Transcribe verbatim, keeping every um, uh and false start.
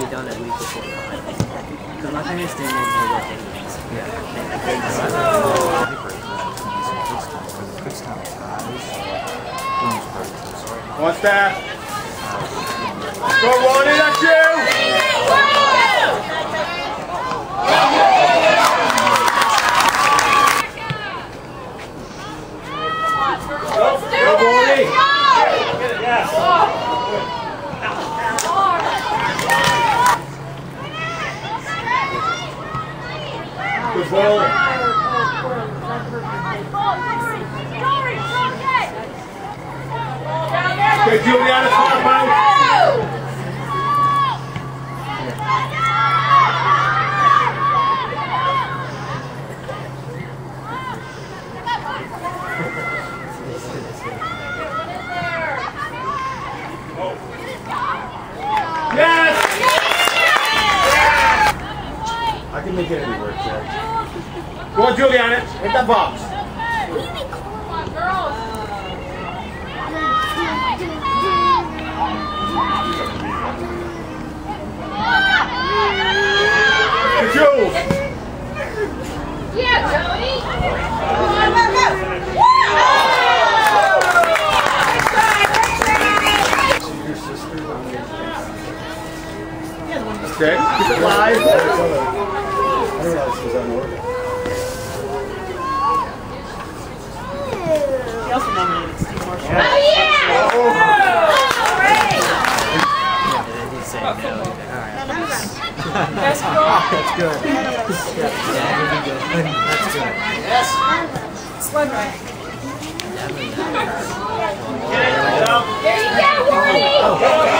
done it a week before. Because my parents didn't know what they did. Yeah. What's that? Go, Ronnie, that's you! Go, Ronnie! Yes! Good ball. Okay, Juliana, come on, man. Yes! I can make it any work, Jack. Go on, Juliana. Hit that box. Come on, girls. Good Jules. Yeah, Jody. Come on, go, go. Okay, keep it live. I didn't realize this was unworking. He also nominated Steve Marshall. Oh, yeah! Oh. Great! Yeah, they did say no. Alright. That's cool. That's good. Yeah, that'd be good. That's good. Yes. It's one right. Definitely. There you go, Wally!